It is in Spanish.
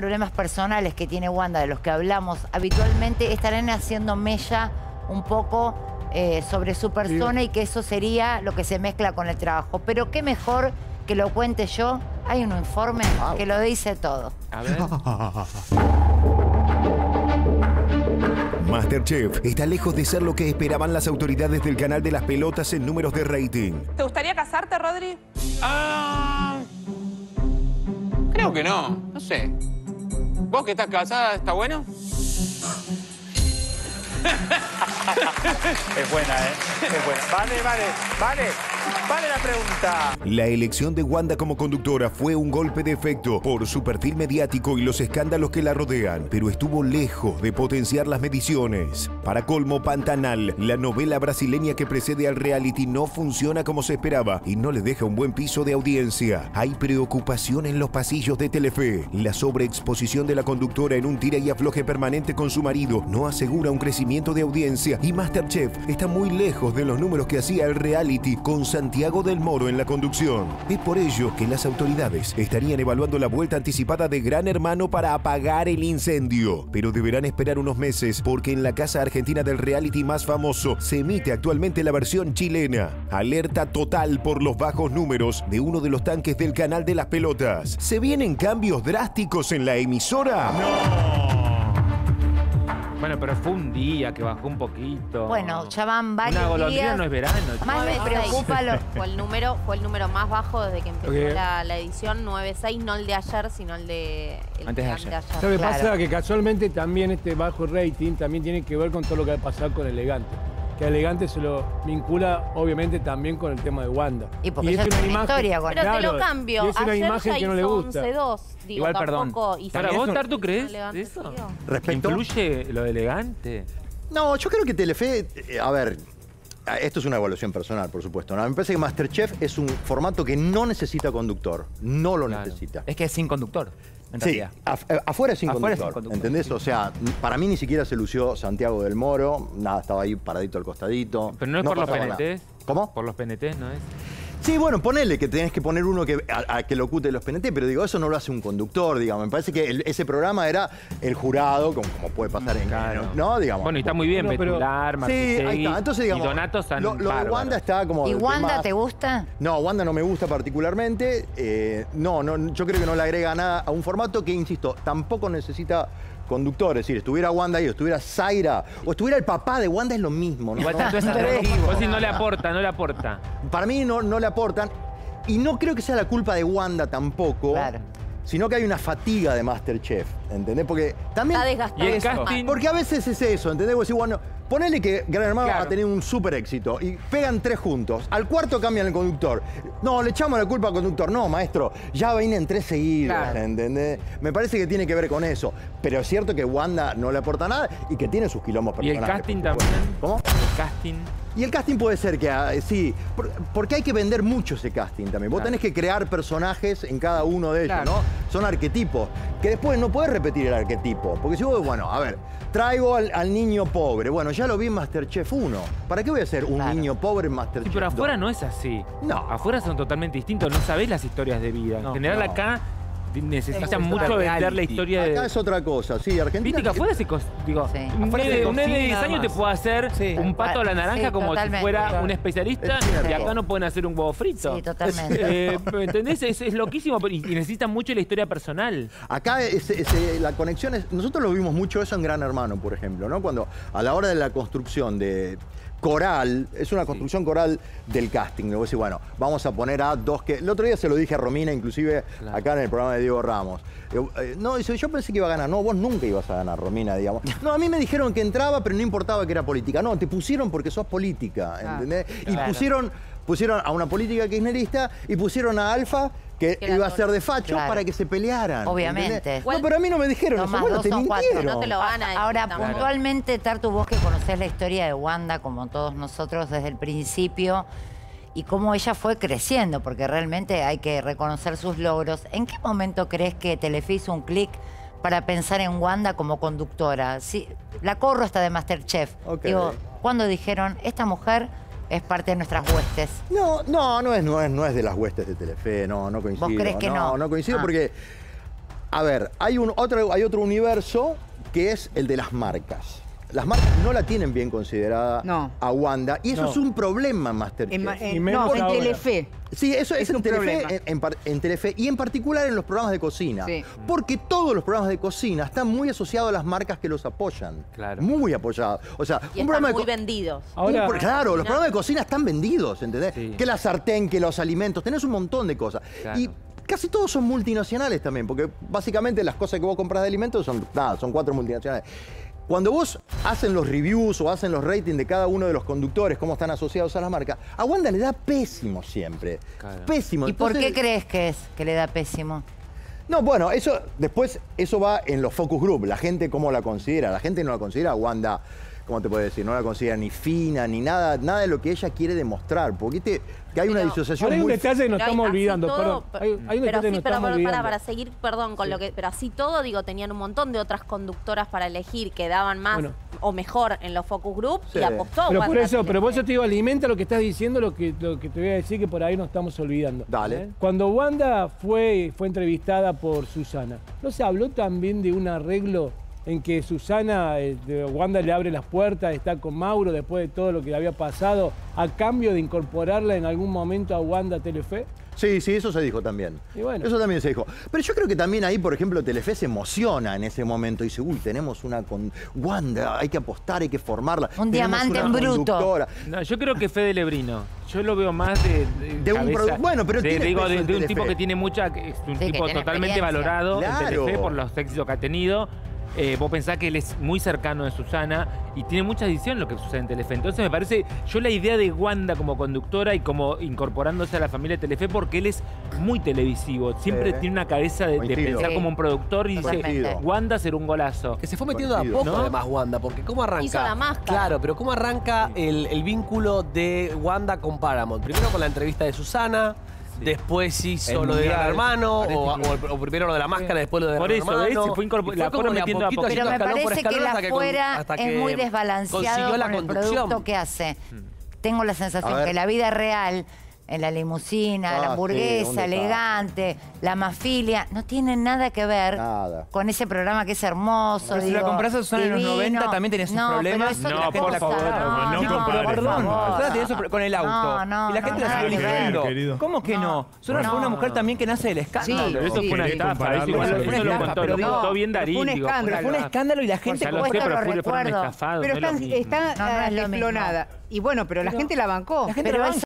problemas personales que tiene Wanda, de los que hablamos habitualmente, estarán haciendo mella un poco sobre su persona y que eso sería lo que se mezcla con el trabajo. Pero qué mejor que lo cuente yo. Hay un informe que lo dice todo. A ver. MasterChef está lejos de ser lo que esperaban las autoridades del canal de las pelotas en números de rating. ¿Te gustaría casarte, Rodri? Creo que no, no sé. ¿Vos que estás casada, está bueno? Es buena, ¿eh? Es buena. Vale la pregunta. La elección de Wanda como conductora fue un golpe de efecto por su perfil mediático y los escándalos que la rodean, pero estuvo lejos de potenciar las mediciones. Para colmo, Pantanal, la novela brasileña que precede al reality, no funciona como se esperaba y no le deja un buen piso de audiencia. Hay preocupación en los pasillos de Telefe. La sobreexposición de la conductora en un tira y afloje permanente con su marido no asegura un crecimiento de audiencia y MasterChef está muy lejos de los números que hacía el reality con Santiago del Moro en la conducción. Es por ello que las autoridades estarían evaluando la vuelta anticipada de Gran Hermano para apagar el incendio. Pero deberán esperar unos meses porque en la casa argentina del reality más famoso se emite actualmente la versión chilena. Alerta total por los bajos números de uno de los tanques del canal de las pelotas. ¿Se vienen cambios drásticos en la emisora? Bueno, pero fue un día que bajó un poquito. Bueno, ya van varios Una golondrina días. no es verano. Más me preocupa lo... Fue el número más bajo desde que empezó la edición 9-6, no el de ayer, sino el de Antes de ayer. ¿Sabe qué pasa? Que casualmente también este bajo rating también tiene que ver con todo lo que va a pasar con Elegante. Que Elegante se lo vincula, obviamente, también con el tema de Wanda. Y porque ella tiene una historia con Pero te lo cambio. Y es una Ayer imagen ya que no le hizo gusta. 11-2. Digo, Igual, perdón. Para vos, Tartu, ¿crees Elegante eso? siguió. ¿Respecto? ¿Influye lo de Elegante? No, yo creo que Telefe, a ver, esto es una evaluación personal, por supuesto, ¿no? Me parece que MasterChef es un formato que no necesita conductor, no lo necesita. Es que es sin conductor, en Sí, realidad. afuera es sin Afuera es sin conductor, conductor, ¿entendés? sí. O sea, para mí ni siquiera se lució Santiago del Moro, nada, estaba ahí paradito al costadito. Pero no es por los pasaba PNTs. nada. ¿Cómo? Por los PNTs, ¿no es? Sí, bueno, ponele que tenés que poner uno que locute los PNT, pero digo, eso no lo hace un conductor, digamos. Me parece que ese programa era el jurado, como puede pasar en... Claro. ¿No? Digamos. Bueno, y está muy bien, Betular, Sí, ahí está. Entonces, digamos, y Donato están lo de bárbaros. Wanda está como... ¿Y de Wanda más. te gusta? No, Wanda no me gusta particularmente. No, yo creo que no le agrega nada a un formato que, insisto, tampoco necesita conductor. Es decir, estuviera Wanda ahí, o estuviera Zaira, o estuviera el papá de Wanda, es lo mismo. ¿no? Igual tanto es atractivo. Vos decís, no le aporta. Para mí no le aportan. Y no creo que sea la culpa de Wanda tampoco. Claro. Sino que hay una fatiga de MasterChef, ¿entendés? Porque también... Está desgastado. Y el casting... Porque a veces es eso, ¿entendés? Vos decís, bueno, ponele que Gran Hermano ha tenido un súper éxito y pegan 3 juntos. Al cuarto cambian el conductor. No, le echamos la culpa al conductor. No, maestro, ya vienen 3 seguidos, ¿entendés? Me parece que tiene que ver con eso. Pero es cierto que Wanda no le aporta nada y que tiene sus quilombos ¿Y personales. el casting también? ¿Cómo? El casting... Y el casting puede ser que, sí, porque hay que vender mucho ese casting también. Vos tenés que crear personajes en cada uno de ellos, ¿no? Son arquetipos, que después no podés repetir el arquetipo. Porque si vos, bueno, a ver, traigo al niño pobre. Bueno, ya lo vi en MasterChef 1. ¿Para qué voy a hacer un niño pobre en MasterChef Sí, pero 2? afuera no es así. No. Afuera son totalmente distintos. No sabés las historias de vida. En general no. acá necesitan Es mucho reality. vender la historia de... Acá es otra cosa, sí, Argentina... Viste que afuera se... Digo, Sí. un Afuera nene se un nene de cocina 10 nada años te más. puede hacer Sí. un pato a la naranja Sí, como totalmente. si fuera Claro. un especialista. Es cierto. Y acá no pueden hacer un huevo frito. Sí, totalmente. ¿Me entendés? Es loquísimo y necesitan mucho la historia personal. Acá la conexión es... Nosotros lo vimos mucho eso en Gran Hermano, por ejemplo, ¿no? Cuando a la hora de la construcción de coral, es una construcción coral del casting. Luego decís, bueno, vamos a poner a 2 que... El otro día se lo dije a Romina, inclusive acá en el programa de Diego Ramos. No, dice, yo pensé que iba a ganar. No, vos nunca ibas a ganar, Romina, digamos. No, a mí me dijeron que entraba, pero no importaba que era política. No, te pusieron porque sos política, ¿entendés? Y pusieron a una política kirchnerista y pusieron a Alfa que iba a ser de facho para que se pelearan. Obviamente. ¿entendés? No, pero a mí no me dijeron eso. más Bueno, 2 te son 4. mintieron. No te lo van a decir Ahora, tampoco. puntualmente, Tartu, vos que conocés la historia de Wanda, como todos nosotros desde el principio, y cómo ella fue creciendo, porque realmente hay que reconocer sus logros. ¿En qué momento crees que Telefe hizo un clic para pensar en Wanda como conductora? Sí, la corro hasta de MasterChef. Ok. Digo, ¿cuándo dijeron, esta mujer es parte de nuestras huestes? No es de las huestes de Telefe, no coincido. ¿Vos crees que no? No coincido porque, A ver, hay otro universo que es el de las marcas. Las marcas no la tienen bien considerada a Wanda y eso es un problema en Masterchef. En Telefe. Sí, eso es en problema. Telefe, en Telefe y en particular en los programas de cocina. Sí. Porque todos los programas de cocina están muy asociados a las marcas que los apoyan. Claro. Muy apoyados. O sea, y un programa muy vendidos. Ahora, claro, los programas de cocina están vendidos, ¿entendés? Sí. Que la sartén, que los alimentos, tenés un montón de cosas. Claro. Y casi todos son multinacionales también, porque básicamente las cosas que vos compras de alimentos son 4 multinacionales. Cuando vos hacen los reviews o hacen los ratings de cada uno de los conductores, cómo están asociados a las marcas, a Wanda le da pésimo siempre. Claro. Pésimo. ¿Y por qué crees que es que le da pésimo? No, bueno, eso va en los focus group. La gente cómo la considera. La gente no la considera a Wanda, ¿cómo te puedo decir? No la considera ni fina, ni nada de lo que ella quiere demostrar. Porque que hay una disociación hay un detalle que nos estamos olvidando, todo, perdón. Hay un detalle que nos estamos olvidando. Para seguir, perdón, con lo que... Pero así todo, digo, tenían un montón de otras conductoras para elegir que daban más o mejor en los focus group y apostó a Wanda. Pero por eso te digo, alimenta lo que estás diciendo, lo que te voy a decir que por ahí nos estamos olvidando. Dale. Cuando Wanda fue entrevistada por Susana, ¿no se habló también de un arreglo en que Susana, Wanda le abre las puertas, está con Mauro después de todo lo que le había pasado, a cambio de incorporarla en algún momento a Wanda Telefe? Sí, eso se dijo también. Y bueno. Eso también se dijo. Pero yo creo que también ahí, por ejemplo, Telefe se emociona en ese momento y dice, uy, tenemos una con Wanda, hay que apostar, hay que formarla. Un diamante en bruto. No, yo creo que Fede Lebrino. Yo lo veo más de un bueno, pero de un tipo que tiene mucha... Es un tipo totalmente valorado en Telefe por los éxitos que ha tenido. Vos pensás que él es muy cercano de Susana y tiene mucha edición lo que sucede en Telefe. Entonces me parece, yo la idea de Wanda como conductora y como incorporándose a la familia de Telefe, porque él es muy televisivo. Siempre tiene una cabeza de pensar como un productor y dice, Wanda será un golazo. Que se fue metiendo a poco además Wanda, porque ¿cómo arranca? Hizo la máscara. Claro, pero ¿cómo arranca el vínculo de Wanda con Paramount? Primero con la entrevista de Susana. Después hizo lo de Gran Hermano, o primero lo de la máscara, después lo de Gran Hermano. Por eso, la fue metiendo a poquito. Pero me parece que la fuera es muy desbalanceado con el producto que hace. Tengo la sensación que la vida real, en la limusina, la hamburguesa, elegante, la mafilia, no tienen nada que ver con ese programa que es hermoso. Pero si la compras a Susana en los 90 también tenés sus problemas. No, por favor, no compares. Perdón, con el auto. Y la gente la sigue eligiendo. ¿Cómo que no? Fue una mujer también que nace del escándalo. Eso fue una estafa. Eso lo contó bien Darín. Fue un escándalo y la gente... Pero fue un estafado. Pero está desclonada. Y bueno, pero la gente la bancó. La gente la bancó.